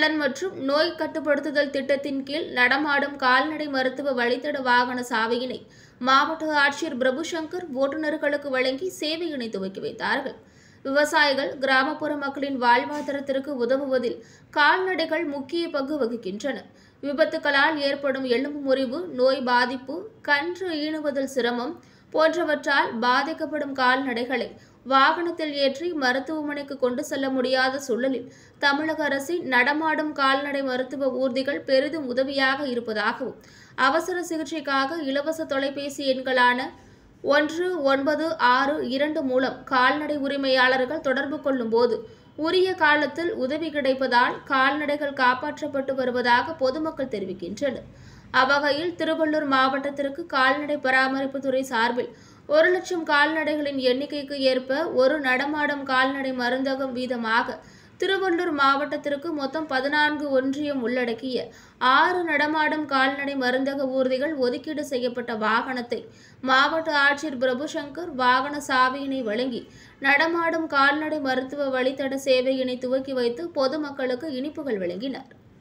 கடன் மற்றும் நோய் கட்டுப்படுத்துதல் திட்டத்தின் கீழ் நடமாடும் கால்நடை மருத்துவ வழித்தட வாகன சாவியினை மாவட்ட ஆட்சியர் பிரபுசங்கர் ஓட்டுநர்களுக்கு வழங்கி சேவையினை துவக்கி வைத்தார்கள். விவசாயிகள், கிராமப்புற மக்களின் வாழ்வாதாரத்திற்கு உதவுவதில் கால்நடைகள் முக்கிய பங்கு வகிக்கின்றன. விபத்துகளால் ஏற்படும் எலும்பு முறிவு, நோய் பாதிப்பு, கன்று ஈனுவதில் சிரமம் போன்றவற்றால் பாதிக்கப்படும் கால்நடைகளை வாகனத்தில் ஏற்றி மருத்துவமனைக்கு கொண்டு செல்ல முடியாத சூழலில் தமிழக அரசின் நடமாடும் கால்நடை மருத்துவ ஊர்திகள் பெரிதும் உதவியாக இருப்பதாகவும், அவசர சிகிச்சைக்காக இலவச தொலைபேசி எண்களான 1962 மூலம் கால்நடை உரிமையாளர்கள் தொடர்பு கொள்ளும் போது உரிய காலத்தில் உதவி கிடைப்பதால் கால்நடைகள் காப்பாற்றப்பட்டு வருவதாக பொதுமக்கள் தெரிவிக்கின்றனர். அவ்வகையில் திருவள்ளூர் மாவட்டத்திற்கு கால்நடை பராமரிப்புத்துறை சார்பில் 1,00,000 கால்நடைகளின் எண்ணிக்கைக்கு ஏற்ப ஒரு நடமாடும் கால்நடை மருந்தகம் வீதமாக திருவள்ளூர் மாவட்டத்திற்கு மொத்தம் 14 ஒன்றியம் உள்ளடக்கிய 6 நடமாடும் கால்நடை மருந்தக ஊர்திகள் ஒதுக்கீடு செய்யப்பட்ட வாகனத்தை மாவட்ட ஆட்சியர் பிரபுசங்கர் வாகன சாவியினை வழங்கி நடமாடும் கால்நடை மருத்துவ வழித்தட சேவையினை துவக்கி வைத்து பொதுமக்களுக்கு இனிப்புகள் வழங்கினார்.